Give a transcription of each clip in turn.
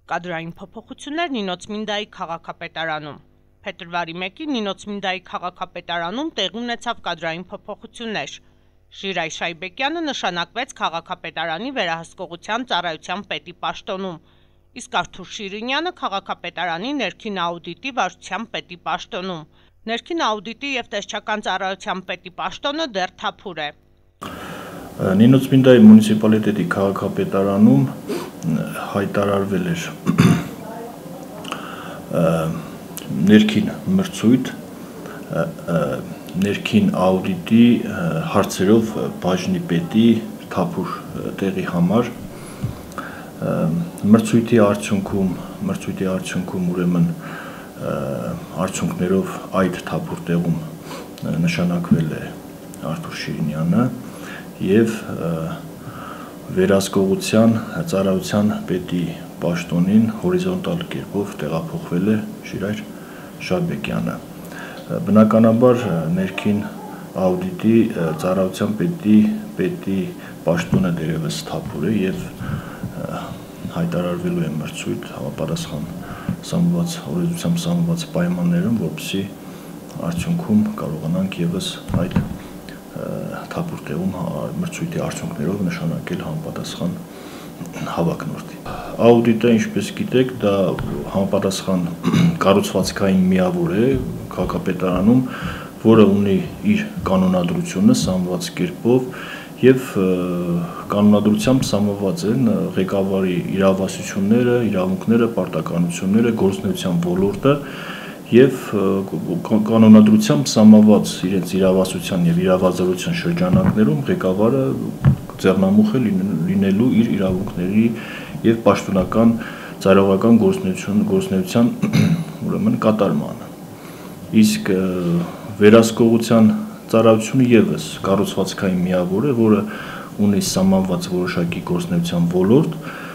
Կադրային փոփոխություններ Նինոցմինդայի քաղաքապետարանում։ Փետրվարի 1-ին Նինոցմինդայի քաղաքապետարանում տեղի ունեցավ կադրային փոփոխություններ։ Շիրայ Շայբեկյանը նշանակվեց քաղաքապետարանի վերահսկողության ծառայության պետի պաշտոնում, իսկ Արթուր Շիրինյանը քաղաքապետարանի ներքին աուդիտի վարչության պետի պաշտոնում։ Ներքին աուդիտի և տեսչական ծառայության պետի պաշտոնը դեռ թափուր է։ Նինոցմինդայի մունիցիպալիտետի քաղաքապետարանում հայտարարվել էր ներքին մրցույթ ներքին աուդիտի հարցերով բաժնի պետի թափուր տեղի համար մրցույթի արդյունքում ուրեմն արդյունքներով այդ թափուր տեղում նշանակվել է Արթուր Շիրինյանը և վերահսկողության ծառայության պետի պաշտոնին հորիզոնտալ կերպով տեղափոխվել է Շիրայր Շայբեկյանը։ Բնականաբար ներքին աուդիտի ծառայության պետի պաշտոնը դերևս թափուր է և հայտարարվելու է մրցույթ համապատասխան օրենսդրությամբ սահմանված պայմաններում, որպեսզի արդյունքում կարողանանք ևս այդ թափուր տեղում մրցույթի արդյունքներով նշանակել համապատասխան հավակնորդի։ Աուդիտը, ինչպես գիտեք, դա համապատասխան կառուցվածքային միավոր է քաղաքապետարանում, որը ունի իր կանոնադրությունը սահմանված կերպով և կանոնադրությամբ սահմանված են ղեկավարի իրավասությունները, իրավունքները, պարտականությունները, գործունեության ոլորտը և կանոնադրությամբ սահմանված իրենց իրավասության և իրավազորության շրջանակներում ղեկավարը ձեռնամուխ է լինելու իր իրավունքների և պաշտոնական ծառայողական գործունեության կատարմանը։ Իսկ վերահսկողության ծառայությունը ևս կառուցվածքային միավոր է, որը ունի սահմանված որոշակի գործունեության ոլորտ,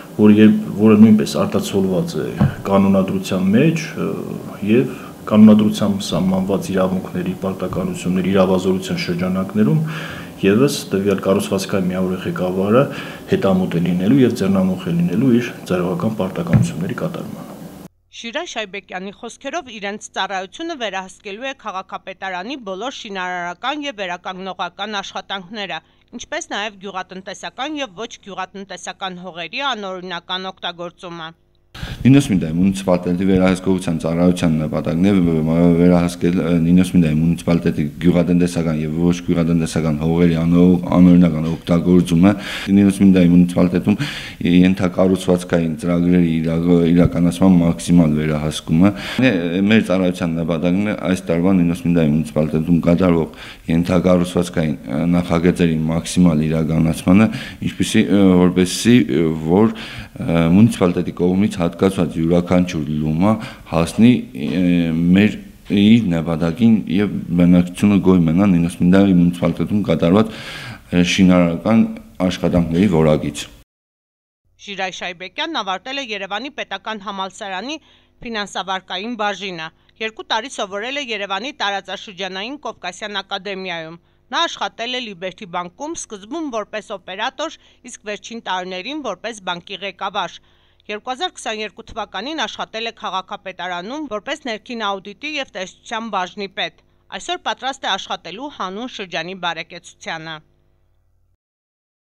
որը նույնպես արտացոլված է կանոնադրության մեջ և կանոնադրությամբ սահմանված իրավունքների, պարտականությունների, իրավազորության շրջանակներում ևս տվյալ կառուցվածքային միավորի ղեկավարը հետամուտ է լինելու և ձեռնամուխ է լինելու իր ծառայողական պարտականությունների կատարմանը։ Շիրայ Շայբեկյանի խոսքերով իրենց ծառայությունը վերահսկելու է քաղաքապետարանի բոլոր շինարարական և վերականգնողական աշխատանքները, ինչպես նաև գյուղատնտեսական և ոչ գյուղատնտեսական հողերի անօրինական օգտագործումը։ Նինոցմինդայի մունիցիպալիտետի վերահսկողության ծառայության նպատակն է վերահսկել Նինոցմինդայի մունիցիպալիտետի գյուղատնտեսական և ոչ գյուղատնտեսական հողերի անօրինական օգտագործումը Նինոցմինդայի մունիցիպալիտետում ենթակառուցվածքային ծրագրերի իրականացման մաքսիմալ վերահսկումը։ Մեր ծառայության նպատակն է այս տարվա Նինոցմինդայի մունիցիպալիտետում կատարվող ենթակառուցվածքային նախագծերի մաքսիմալ իրականացմանը, որպեսզի որ մունիցիպալիտետի կողմից հատկացված յուրաքանչյուր լումա հասնի մեր իր նպատակին և բնակչությունը գոյ մնա Նինոցմինդայի մունիցիպալիտետում կատարված շինարարական աշխատանքների որակից։ Շիրայ Շայբեկյանն ավարտել է Երևանի պետական համալսարանի ֆինանսավարկային բաժինը, 2 տարի սովորել է Երևանի տարածաշրջանային Կովկասյան ակադեմիայում։ Նա աշխատել է Լիբերթի բանկում, սկզբում որպես օպերատոր, իսկ վերջին տարիներին որպես բանկի ղեկավար։ 2022 թվականին աշխատել է քաղաքապետարանում որպես ներքին աուդիտի և տեսչության բաժնի պետ։ Այսօր պատրաստ է աշխատելու հանուն շրջանի բարեկեցությանը։